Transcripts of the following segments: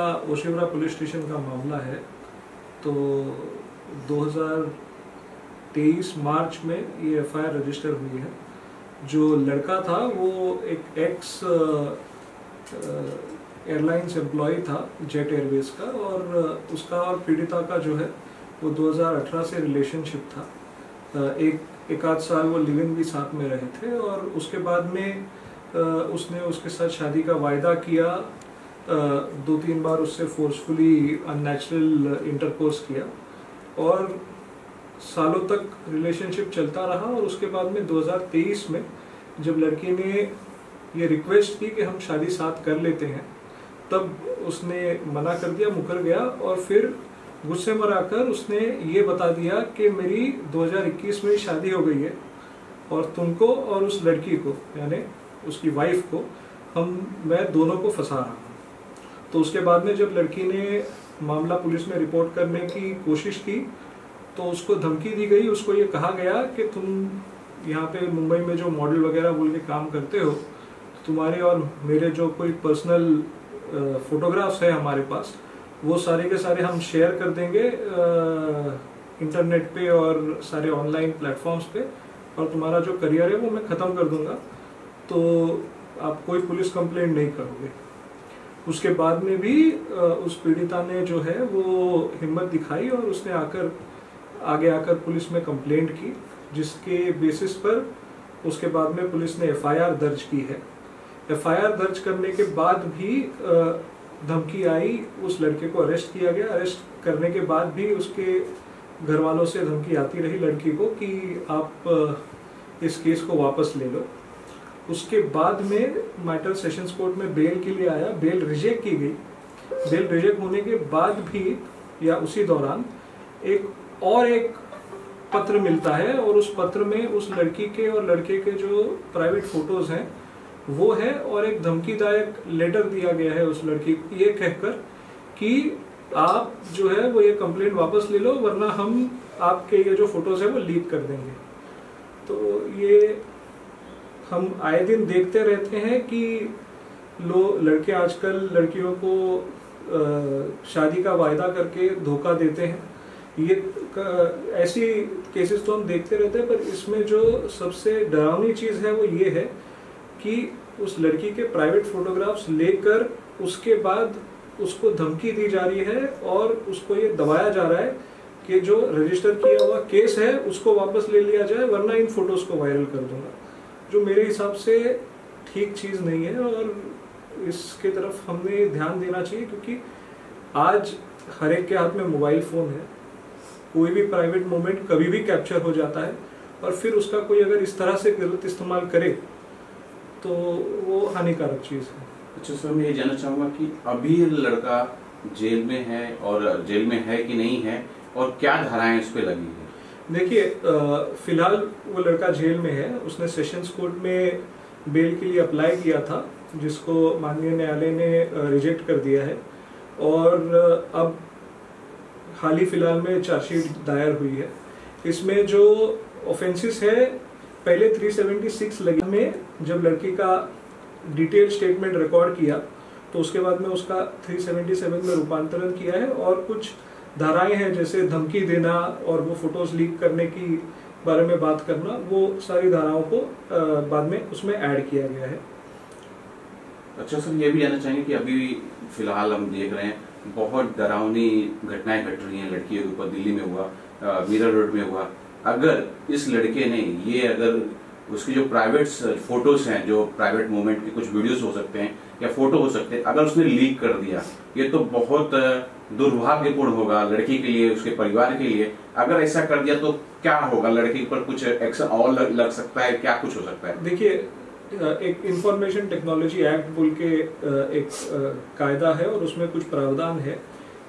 Oshiwara police station का मामला है। तो 2023 मार्च में ये एफआईआर रजिस्टर हुई है। जो लड़का था वो एक एक्स एयरलाइंस एम्प्लॉय था जेट एयरवेज का, और उसका और पीड़िता का जो है वो 2018 से रिलेशनशिप था। एक आध साल वो लिव इन भी साथ में रहे थे, और उसके बाद में उसने उसके साथ शादी का वायदा किया। 2-3 बार उससे फोर्सफुली अननेचुरल इंटरकोर्स किया, और सालों तक रिलेशनशिप चलता रहा। और उसके बाद में 2023 में जब लड़की ने ये रिक्वेस्ट की कि हम शादी साथ कर लेते हैं, तब उसने मना कर दिया, मुकर गया। और फिर गुस्से में आकर उसने ये बता दिया कि मेरी 2021 में शादी हो गई है, और तुमको और उस लड़की को, यानी उसकी वाइफ को, मैं दोनों को फंसा रहा हूँ। तो उसके बाद में जब लड़की ने मामला पुलिस में रिपोर्ट करने की कोशिश की, तो उसको धमकी दी गई। उसको ये कहा गया कि तुम यहाँ पे मुंबई में जो मॉडल वगैरह बोल के काम करते हो, तुम्हारे और मेरे जो कोई पर्सनल फोटोग्राफ्स है हमारे पास, वो सारे के सारे हम शेयर कर देंगे इंटरनेट पे और सारे ऑनलाइन प्लेटफॉर्म्स पे, और तुम्हारा जो करियर है वो मैं ख़त्म कर दूंगा, तो आप कोई पुलिस कंप्लेंट नहीं करोगे। उसके बाद में भी उस पीड़िता ने जो है वो हिम्मत दिखाई, और उसने आगे आकर पुलिस में कंप्लेंट की, जिसके बेसिस पर उसके बाद में पुलिस ने एफआईआर दर्ज की है। एफआईआर दर्ज करने के बाद भी धमकी आई, उस लड़के को अरेस्ट किया गया। अरेस्ट करने के बाद भी उसके घर वालों से धमकी आती रही लड़की को कि आप इस केस को वापस ले लो। उसके बाद में मैटर सेशंस कोर्ट में बेल के लिए आया, बेल रिजेक्ट की गई। बेल रिजेक्ट होने के बाद भी या उसी दौरान एक पत्र मिलता है, और उस पत्र में उस लड़की के और लड़के के जो प्राइवेट फोटोज हैं वो है, और एक धमकीदायक लेटर दिया गया है उस लड़की को ये कहकर कि आप जो है वो ये कंप्लेंट वापस ले लो, वरना हम आपके ये जो फोटोज है वो लीक कर देंगे। तो ये हम आए दिन देखते रहते हैं कि लड़के आजकल लड़कियों को शादी का वायदा करके धोखा देते हैं। ये ऐसी केसेस तो हम देखते रहते हैं, पर इसमें जो सबसे डरावनी चीज है वो ये है कि उस लड़की के प्राइवेट फोटोग्राफ्स लेकर उसके बाद उसको धमकी दी जा रही है, और उसको ये दबाया जा रहा है कि जो रजिस्टर किया हुआ केस है उसको वापस ले लिया जाए, वरना इन फोटोज को वायरल कर दूंगा, जो मेरे हिसाब से ठीक चीज नहीं है। और इसके तरफ हमने ध्यान देना चाहिए, क्योंकि आज हर एक के हाथ में मोबाइल फोन है, कोई भी प्राइवेट मोमेंट कभी भी कैप्चर हो जाता है, और फिर उसका कोई अगर इस तरह से गलत इस्तेमाल करे तो वो हानिकारक चीज है। अच्छा सर, मैं ये जानना चाहूंगा कि अभी लड़का जेल में है, और जेल में है कि नहीं है, और क्या धाराएं उस पर लगी है? देखिए, फिलहाल वो लड़का जेल में है। उसने सेशंस कोर्ट में बेल के लिए अप्लाई किया था, जिसको माननीय न्यायालय ने रिजेक्ट कर दिया है, और अब हाल ही फिलहाल में चार्जशीट दायर हुई है। इसमें जो ऑफेंसेस है, पहले 376 लगी में जब लड़की का डिटेल स्टेटमेंट रिकॉर्ड किया, तो उसके बाद में उसका 377 में रूपांतरण किया है, और कुछ धाराएं हैं जैसे धमकी देना और वो फोटोज लीक करने की बारे में बात करना, वो सारी धाराओं को बाद में उसमें ऐड किया गया है। अच्छा सर, ये भी जानना चाहेंगे कि अभी फिलहाल हम देख रहे हैं बहुत डरावनी घटनाएं घट रही हैं लड़कियों के ऊपर। दिल्ली में हुआ, मीरा रोड में हुआ। अगर इस लड़के ने अगर उसकी जो प्राइवेट फोटोज हैं, जो प्राइवेट मोमेंट के कुछ वीडियोस हो सकते हैं या फोटो हो सकते हैं, अगर उसने लीक कर दिया, ये तो बहुत दुर्भाग्यपूर्ण होगा लड़की के लिए, उसके परिवार के लिए। अगर ऐसा कर दिया तो क्या होगा? लड़की पर कुछ एक्शन और लग सकता है, क्या कुछ हो सकता है? देखिए, एक इंफॉर्मेशन टेक्नोलॉजी एक्ट बोल के एक कायदा है, और उसमें कुछ प्रावधान है।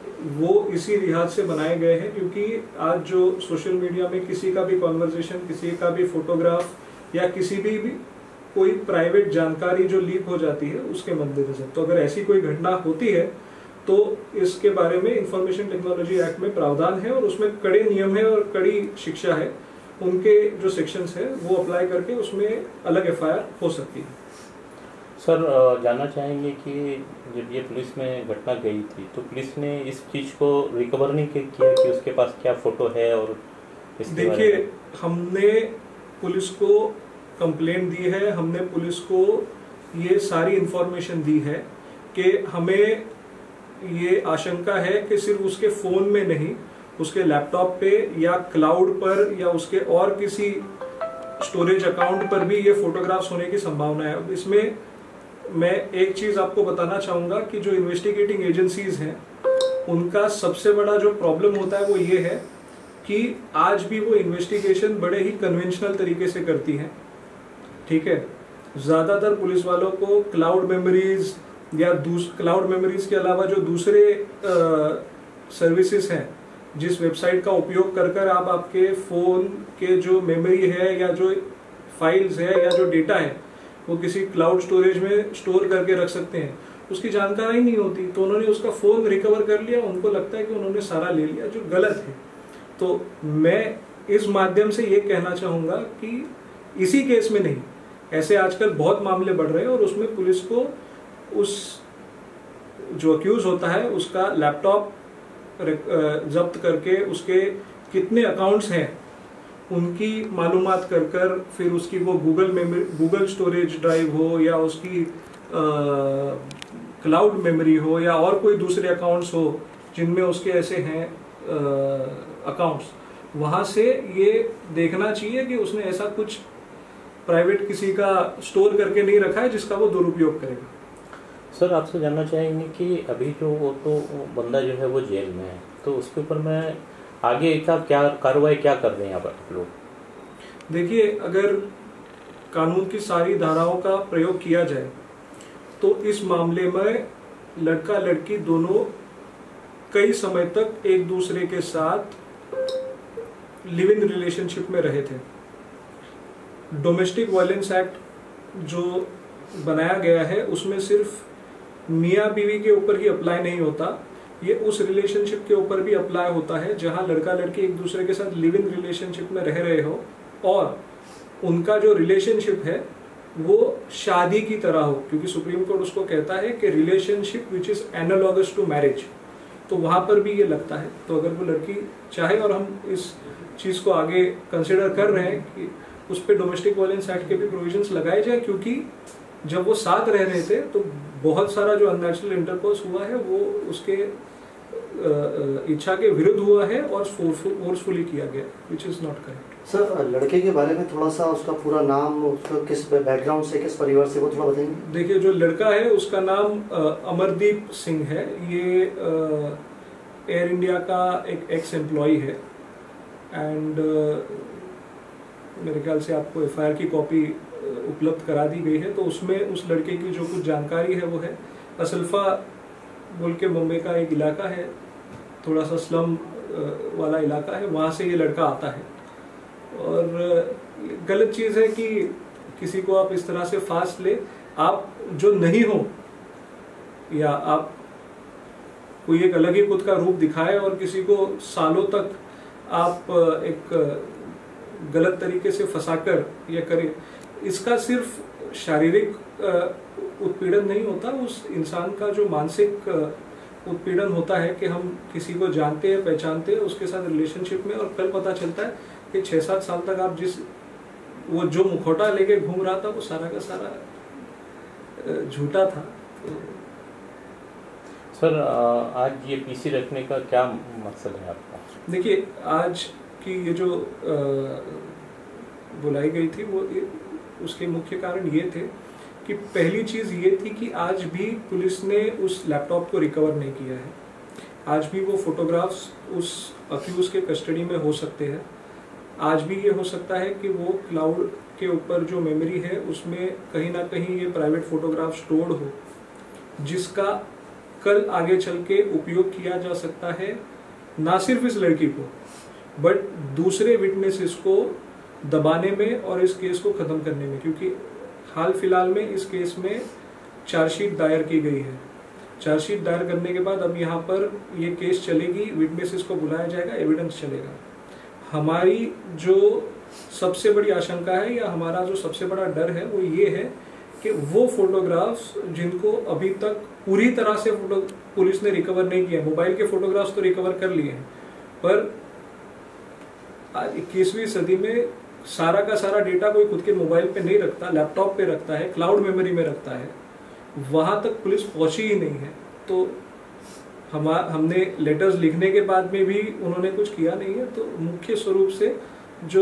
वो इसी लिहाज से बनाए गए हैं क्योंकि आज जो सोशल मीडिया में किसी का भी कॉन्वर्सेशन, किसी का भी फोटोग्राफ या किसी भी कोई प्राइवेट जानकारी जो लीक हो जाती है, उसके मद्देनजर तो अगर ऐसी कोई घटना होती है तो इसके बारे में इंफॉर्मेशन टेक्नोलॉजी एक्ट में प्रावधान है, और उसमें कड़े नियम है और कड़ी शिक्षा है। उनके जो सेक्शंस है वो अप्लाई करके उसमें अलग एफआईआर हो सकती है। सर जानना चाहेंगे कि जब ये पुलिस में घटना गई थी तो पुलिस ने इस चीज़ को रिकवर नहीं किया कि उसके पास क्या फ़ोटो है और इसके बारे देखिए, में? हमने पुलिस को कंप्लेंट दी है, हमने पुलिस को ये सारी इंफॉर्मेशन दी है कि हमें ये आशंका है कि सिर्फ उसके फ़ोन में नहीं, उसके लैपटॉप पे या क्लाउड पर या उसके और किसी स्टोरेज अकाउंट पर भी ये फोटोग्राफ्स होने की संभावना है। अब इसमें मैं एक चीज़ आपको बताना चाहूँगा कि जो इन्वेस्टिगेटिंग एजेंसीज हैं उनका सबसे बड़ा जो प्रॉब्लम होता है वो ये है कि आज भी वो इन्वेस्टिगेशन बड़े ही कन्वेंशनल तरीके से करती हैं, ठीक है। ज़्यादातर पुलिस वालों को क्लाउड मेमोरीज या क्लाउड मेमोरीज के अलावा जो दूसरे सर्विसेज हैं, जिस वेबसाइट का उपयोग कर कर आप आपके फ़ोन के जो मेमोरी है या जो फाइल्स है या जो डेटा है वो किसी क्लाउड स्टोरेज में स्टोर करके रख सकते हैं, उसकी जानकारी नहीं होती। तो उन्होंने उसका फ़ोन रिकवर कर लिया, उनको लगता है कि उन्होंने सारा ले लिया, जो गलत है। तो मैं इस माध्यम से ये कहना चाहूँगा कि इसी केस में नहीं, ऐसे आजकल बहुत मामले बढ़ रहे हैं और उसमें पुलिस को उस जो अक्यूज होता है उसका लैपटॉप जब्त करके उसके कितने अकाउंट्स हैं उनकी मालूमात कर कर फिर उसकी वो गूगल स्टोरेज ड्राइव हो या उसकी क्लाउड मेमोरी हो या और कोई दूसरे अकाउंट्स हो जिनमें उसके ऐसे हैं अकाउंट्स, वहाँ से ये देखना चाहिए कि उसने ऐसा कुछ प्राइवेट किसी का स्टोर करके नहीं रखा है जिसका वो दुरुपयोग करेगा। सर आपसे जानना चाहेंगे कि अभी जो वो तो बंदा जो है वो जेल में है, तो उसके ऊपर मैं आगे का क्या कार्रवाई क्या कर रहे हैं आप लोग? देखिए, अगर कानून की सारी धाराओं का प्रयोग किया जाए तो इस मामले में लड़का लड़की दोनों कई समय तक एक दूसरे के साथ लिव इन रिलेशनशिप में रहे थे। डोमेस्टिक वायलेंस एक्ट जो बनाया गया है उसमें सिर्फ मियाँ बीवी के ऊपर ही अप्लाई नहीं होता, ये उस रिलेशनशिप के ऊपर भी अप्लाई होता है जहां लड़का लड़की एक दूसरे के साथ लिव इन रिलेशनशिप में रह रहे हो और उनका जो रिलेशनशिप है वो शादी की तरह हो, क्योंकि सुप्रीम कोर्ट उसको कहता है कि relationship which is analogous to marriage, तो वहां पर भी ये लगता है। तो अगर वो लड़की चाहे, और हम इस चीज को आगे कंसिडर कर रहे हैं कि उस पर डोमेस्टिक वायलेंस एक्ट के भी प्रोविजंस लगाए जाए, क्योंकि जब वो साथ रह रहे थे तो बहुत सारा जो अननेचुरल इंटरकोर्स हुआ है वो उसके इच्छा के विरुद्ध हुआ है और फोर्सफुली किया गया, which is not correct. Sir, लड़के के बारे में थोड़ा सा, उसका पूरा नाम, उसका किस बैकग्राउंड से, किस परिवार से, वो थोड़ा बताएंगे? देखिए, जो लड़का है उसका नाम अमरदीप सिंह है। ये एयर इंडिया का एक एक्स एम्प्लॉय है एंड मेरे ख्याल से आपको एफआईआर की कॉपी उपलब्ध करा दी गई है। तो उसमें उस लड़के की जो कुछ जानकारी है वो है, असल्फा बोल के मुंबई का एक इलाका है, थोड़ा सा स्लम वाला इलाका है, वहाँ से ये लड़का आता है। और गलत चीज़ है कि किसी को आप इस तरह से फास्ट ले, आप जो नहीं हो या आप कोई एक अलग ही खुद का रूप दिखाए और किसी को सालों तक आप एक गलत तरीके से फंसाकर ये करें, इसका सिर्फ शारीरिक उत्पीड़न नहीं होता, उस इंसान का जो मानसिक उत्पीड़न होता है कि हम किसी को जानते हैं, पहचानते हैं, उसके साथ रिलेशनशिप में, और कल पता चलता है कि 6-7 साल तक आप वो जो मुखौटा लेके घूम रहा था वो सारा का सारा झूठा था। तो सर आज ये पीसी रखने का क्या मकसद है आपका? देखिए, आज की ये जो बुलाई गई थी वो उसके मुख्य कारण ये थे कि पहली चीज़ ये थी कि आज भी पुलिस ने उस लैपटॉप को रिकवर नहीं किया है। आज भी वो फोटोग्राफ्स उस अक्यूज के कस्टडी में हो सकते हैं। आज भी ये हो सकता है कि वो क्लाउड के ऊपर जो मेमोरी है उसमें कहीं ना कहीं ये प्राइवेट फोटोग्राफ स्टोर्ड हो, जिसका कल आगे चल के उपयोग किया जा सकता है, ना सिर्फ इस लड़की को बट दूसरे विटनेसेस को दबाने में और इस केस को ख़त्म करने में। क्योंकि हाल फिलहाल में इस केस में चार्जशीट दायर की गई है। चार्जशीट दायर करने के बाद अब यहाँ पर ये केस चलेगी, विटनेसेस को बुलाया जाएगा, एविडेंस चलेगा। हमारी जो सबसे बड़ी आशंका है या हमारा जो सबसे बड़ा डर है वो ये है कि वो फोटोग्राफ्स जिनको अभी तक पूरी तरह से पुलिस ने रिकवर नहीं किया, मोबाइल के फोटोग्राफ्स तो रिकवर कर लिए हैं, पर आज 21वीं सदी में सारा का सारा डेटा कोई खुद के मोबाइल पे नहीं रखता, लैपटॉप पे रखता है, क्लाउड मेमोरी में रखता है, वहां तक पुलिस पहुंची ही नहीं है। तो हमने लेटर्स लिखने के बाद में भी उन्होंने कुछ किया नहीं है। तो मुख्य स्वरूप से जो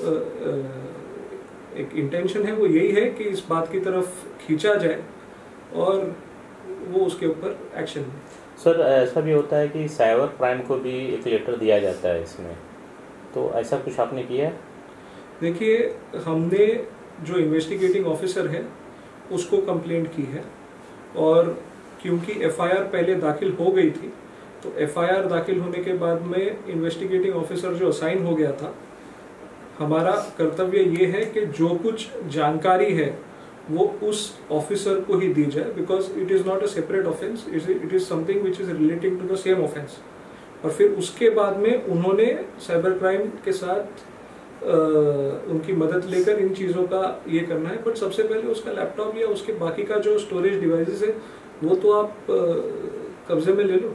एक इंटेंशन है वो यही है कि इस बात की तरफ खींचा जाए और वो उसके ऊपर एक्शन ले। सर ऐसा भी होता है कि साइबर क्राइम को भी एक लेटर दिया जाता है इसमें, तो ऐसा कुछ आपने किया है? देखिए, हमने जो इन्वेस्टिगेटिंग ऑफिसर है उसको कंप्लेंट की है, और क्योंकि एफआईआर पहले दाखिल हो गई थी, तो एफआईआर दाखिल होने के बाद में इन्वेस्टिगेटिंग ऑफिसर जो असाइन हो गया था, हमारा कर्तव्य ये है कि जो कुछ जानकारी है वो उस ऑफिसर को ही दी जाए, because it is not a separate offence, it is something which is relating to the same offence. और फिर उसके बाद में उन्होंने साइबर क्राइम के साथ उनकी मदद लेकर इन चीज़ों का ये करना है। बट सबसे पहले उसका लैपटॉप या उसके बाकी का जो स्टोरेज डिवाइसेस है वो तो आप कब्जे में ले लो।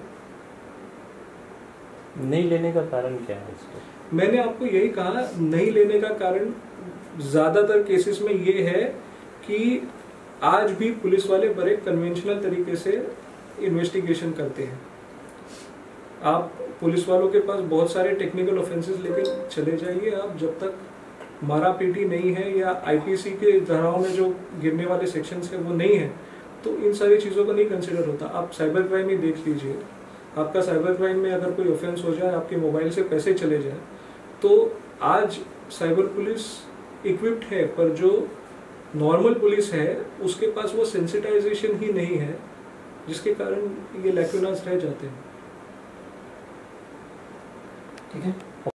नहीं लेने का कारण क्या है इसको? मैंने आपको यही कहा, नहीं लेने का कारण ज्यादातर केसेस में ये है कि आज भी पुलिस वाले बड़े कन्वेंशनल तरीके से इन्वेस्टिगेशन करते हैं। आप पुलिस वालों के पास बहुत सारे टेक्निकल ऑफेंसेस लेके चले जाइए, आप जब तक मारा पीटी नहीं है या आईपीसी के धाराओं में जो गिरने वाले सेक्शंस है वो नहीं है, तो इन सारी चीज़ों को नहीं कंसिडर होता। आप साइबर क्राइम ही देख लीजिए, आपका साइबर क्राइम में अगर कोई ऑफेंस हो जाए, आपके मोबाइल से पैसे चले जाए, तो आज साइबर पुलिस इक्विप्ड है, पर जो नॉर्मल पुलिस है उसके पास वो सेंसिटाइजेशन ही नहीं है, जिसके कारण ये लैक्यूनास रह जाते हैं। ठीक है।